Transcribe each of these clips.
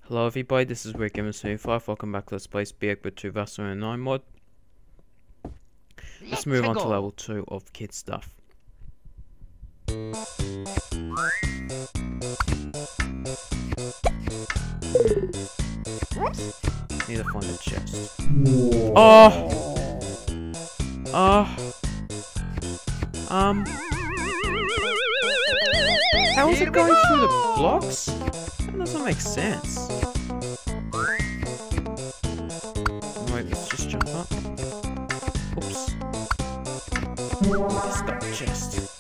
Hello everybody, this is Rick M75. Welcome back to Let's Play Speed Eggbert 2 Vassal 9 mod. Let's move on to level 2 of Kid Stuff. Need to find a chest. How is it going through the blocks? That doesn't make sense. Wait, let's just jump up. Oops. Let's got the chest.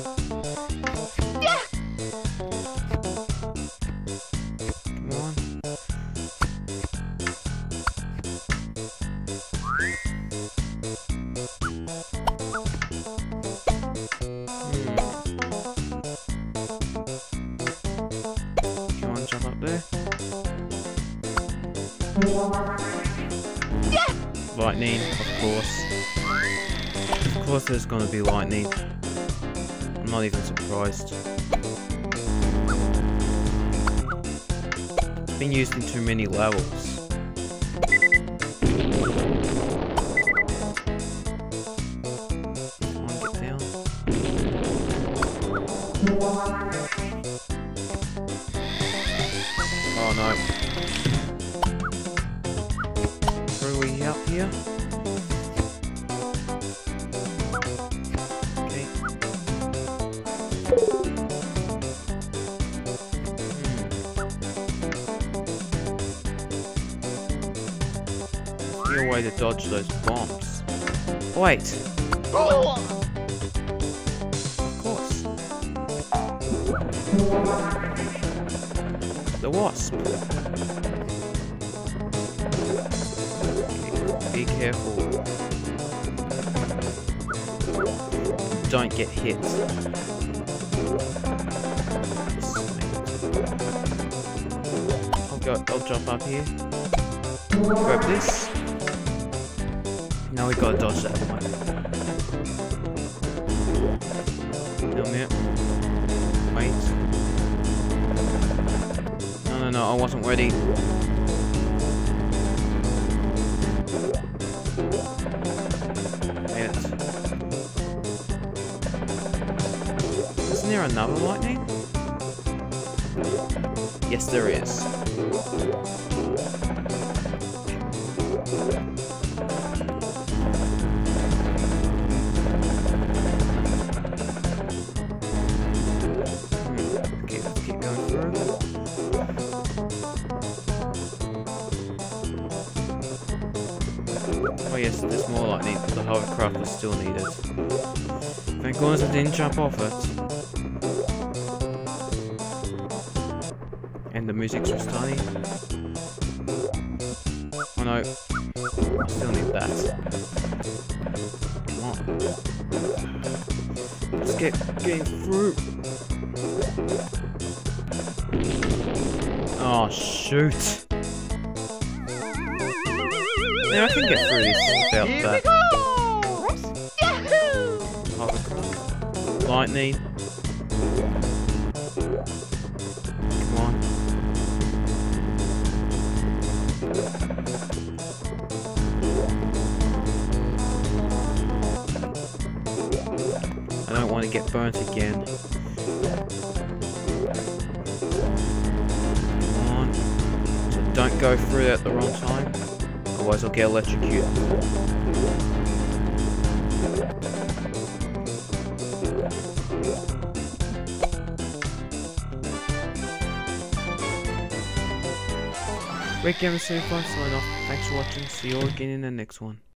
Come on. Come on, jump up there. Lightning, of course. Of course there's gonna be lightning. I'm not even surprised. It's been used in too many levels. Come on, get down. Oh no. Are we up here? Okay. Be a way to dodge those bombs. Wait. Of course. The wasp. Be careful. Don't get hit. I'll jump up here. Grab this. Now we gotta dodge that one. Helmet. Wait. No, I wasn't ready. Isn't there another lightning? Yes, there is. Okay, let's keep going through. Oh yes, there's more lightning. The hovercraft is still needed. Thank goodness I didn't jump off it. And the music's restarting. Oh no. I still need that. Come on. Let's get through. Oh shoot. Now I can get through this without that. Lightning. Come on. I don't want to get burnt again. Come on. So don't go through that at the wrong time. Otherwise I'll get electrocuted. Rick M75 sign off. Thanks for watching. See you all again in the next one.